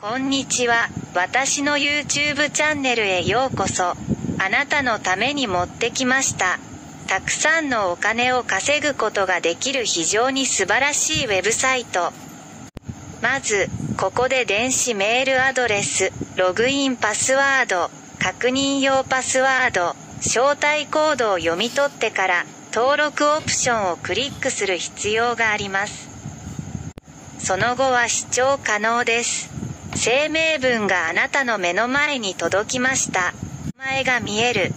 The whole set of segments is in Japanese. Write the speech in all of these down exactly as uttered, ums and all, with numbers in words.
こんにちは。私の YouTube チャンネルへようこそ。あなたのために持ってきました。たくさんのお金を稼ぐことができる非常に素晴らしいウェブサイト。まず、ここで電子メールアドレス、ログインパスワード、確認用パスワード、招待コードを読み取ってから、登録オプションをクリックする必要があります。その後は視聴可能です。声明文があなたの目の前に届きました。名前が見える。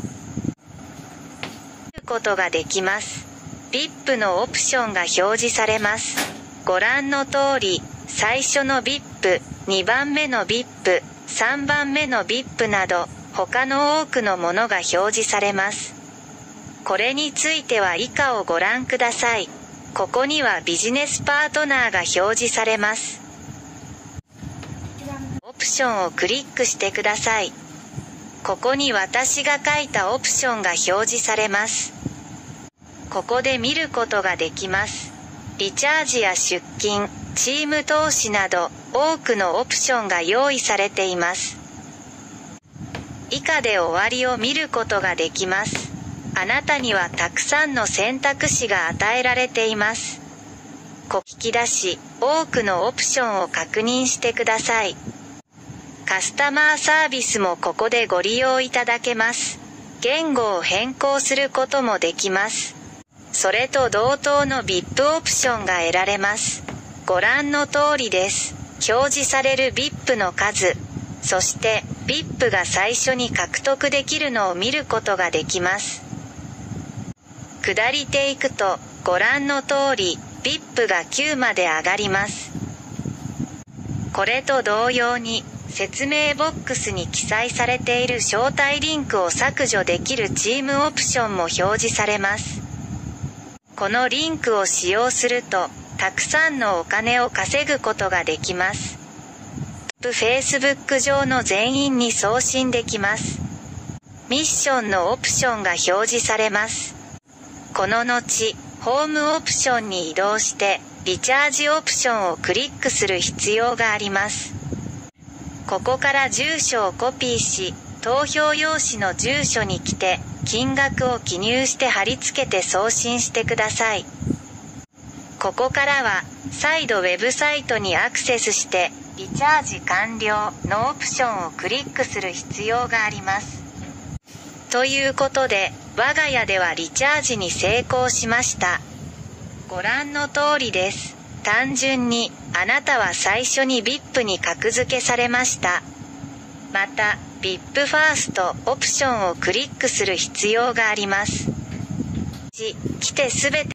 見ることができます。ブイアイピー のオプションが表示されます。ご覧の通り、最初の ブイアイピー、にばんめの ブイアイピー、さんばんめの ブイアイピー など、他の多くのものが表示されます。これについては以下をご覧ください。ここにはビジネスパートナーが表示されます。オプションをクリックしてください。ここに私が書いたオプションが表示されます。ここで見ることができます。リチャージや出金、チーム投資など多くのオプションが用意されています。以下で終わりを見ることができます。あなたにはたくさんの選択肢が与えられています。こ引き出し、多くのオプションを確認してください。カスタマーサービスもここでご利用いただけます。言語を変更することもできます。それと同等の ブイアイピー オプションが得られます。ご覧の通りです。表示される ブイアイピー の数、そして ブイアイピー が最初に獲得できるのを見ることができます。下りていくと、ご覧の通り、ブイアイピー がきゅうまで上がります。これと同様に、説明ボックスに記載されている招待リンクを削除できるチームオプションも表示されます。このリンクを使用すると、たくさんのお金を稼ぐことができます。Facebook 上の全員に送信できます。ミッションのオプションが表示されます。この後、ホームオプションに移動して、リチャージオプションをクリックする必要があります。ここから住所をコピーし、投票用紙の住所に来て、金額を記入して貼り付けて送信してください。ここからは、再度ウェブサイトにアクセスして、リチャージ完了のオプションをクリックする必要があります。ということで、我が家ではリチャージに成功しました。ご覧の通りです。単純に、あなたは最初に ブイアイピー に格付けされました。また、ブイアイピー ファーストオプションをクリックする必要があります。来てすべて